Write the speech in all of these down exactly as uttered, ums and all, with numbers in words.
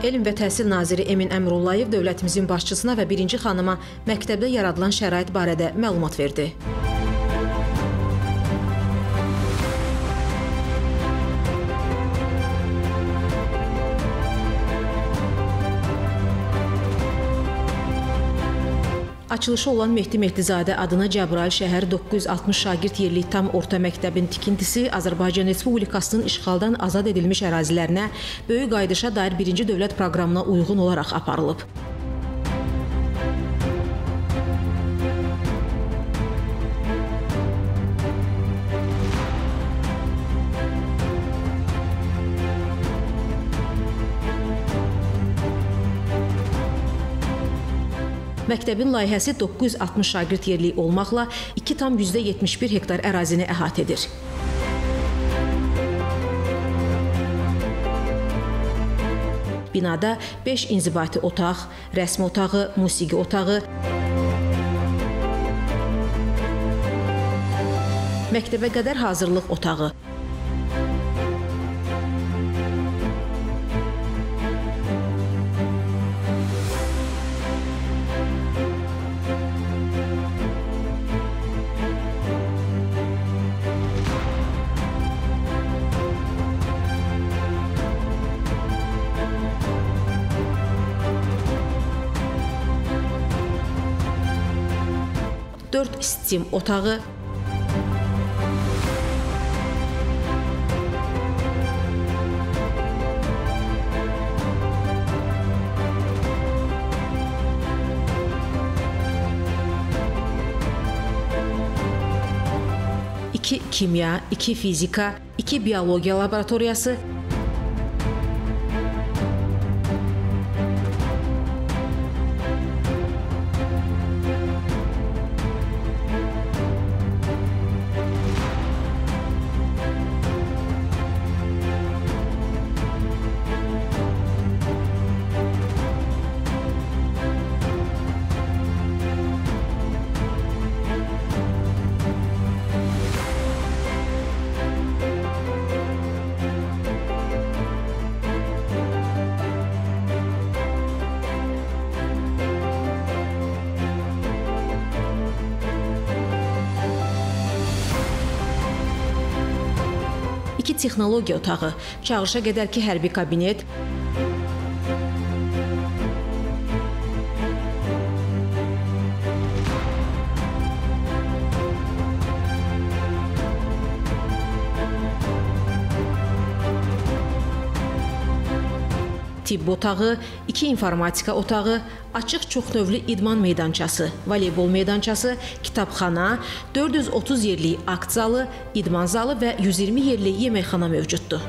Elm və Təhsil naziri Emin Əmrullayev dövlətimizin başçısına və birinci xanıma məktəbdə yaradılan şərait barədə məlumat verdi. Açılışı olan Mehdi Mehdizadə adına Cəbrayıl şəhər doqquz yüz altmış şagird yerlik tam orta məktəbin tikintisi Azərbaycan Respublikasının işğaldan azad edilmiş ərazilərinə böyük qayıdışa dair birinci dövlət proqramına uyğun olaraq aparılıb. Məktəbin layihəsi doqquz yüz altmış şagird yerlik olmaqla iki tam yüzdə yetmiş bir hektar ərazini əhatə edir. Binada beş inzibati otaq, rəsm otağı, musiqi otağı, məktəbə qədər hazırlıq otağı, dörd stim otağı, iki kimya, iki fizika, iki biologiya laboratoriyası, iki texnologiya otağı, çağırışa qədərki hərbi kabinet, tibb otağı, iki informatika otağı, açıq çoxnövlü idman meydançası, voleybol meydançası, kitabxana, dörd yüz otuz yerlik akt zalı, idman zalı və yüz iyirmi yerlik yeməkxana mövcuddur.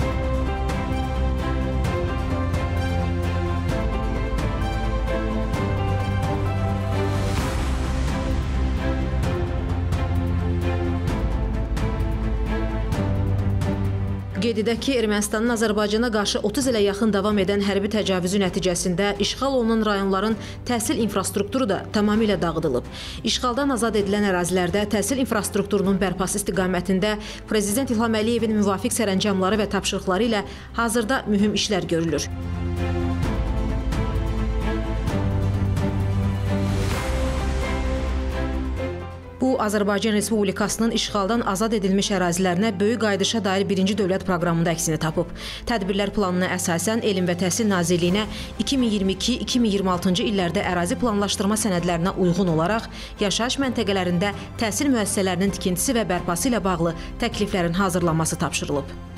Qeyd edək ki, Ermənistanın Azərbaycana qarşı otuz ilə yaxın davam edən hərbi təcavüzü nəticəsində işğal olunan rayonların təhsil infrastrukturu da tamamilə dağıdılıb. İşğaldan azad edilən ərazilərdə təhsil infrastrukturunun bərpası istiqamətində Prezident İlham Əliyevin müvafiq sərəncamları və tapşırıqları ilə hazırda mühüm işlər görülür. Bu, Azərbaycan Respublikasının işğaldan azad edilmiş ərazilərinə böyük qayıdışa dair birinci dövlət proqramında əksini tapıb. Tədbirlər planına əsasən Elm və Təhsil Nazirliyinə iki min iyirmi iki iki min iyirmi altıncı illərdə ərazi planlaşdırma sənədlərinə uyğun olaraq yaşayış məntəqələrində təhsil müəssisələrinin tikintisi və bərpası ilə bağlı təkliflərin hazırlanması tapşırılıb.